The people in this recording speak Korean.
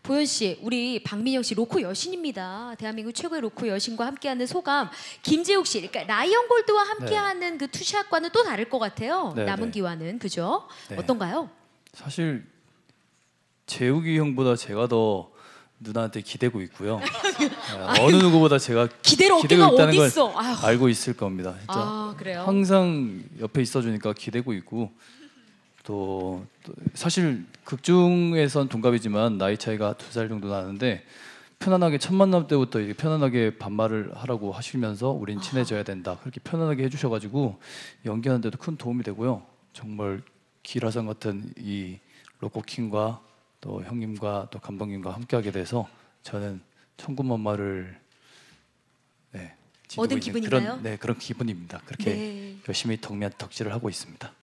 보현 씨, 우리 박민영 씨 로코 여신입니다. 대한민국 최고의 로코 여신과 함께하는 소감. 김재욱 씨, 그러니까 라이언 골드와 함께하는 그 투샷과는 또 다를 것 같아요. 네, 남은 네. 기와는 그죠? 네. 어떤가요? 사실 재욱이 형보다 제가 더 누나한테 기대고 있고요. 어느 누구보다 제가 기대로 기대고 어깨가 있다는 걸 어딨어? 아휴. 알고 있을 겁니다. 진짜 아, 그래요? 항상 옆에 있어주니까 기대고 있고 또 사실 극중에선 동갑이지만 나이 차이가 2살 정도 나는데 편안하게 첫 만남 때부터 이렇게 편안하게 반말을 하라고 하시면서 우린 친해져야 된다 그렇게 편안하게 해주셔가지고 연기하는데도 큰 도움이 되고요. 정말 기라상 같은 이 로코킹과 또 형님과 또 감독님과 함께하게 돼서 저는 천군만마를 얻은 지니고 있는 기분인가요? 그런 기분입니다. 그렇게 네. 열심히 덕질을 하고 있습니다.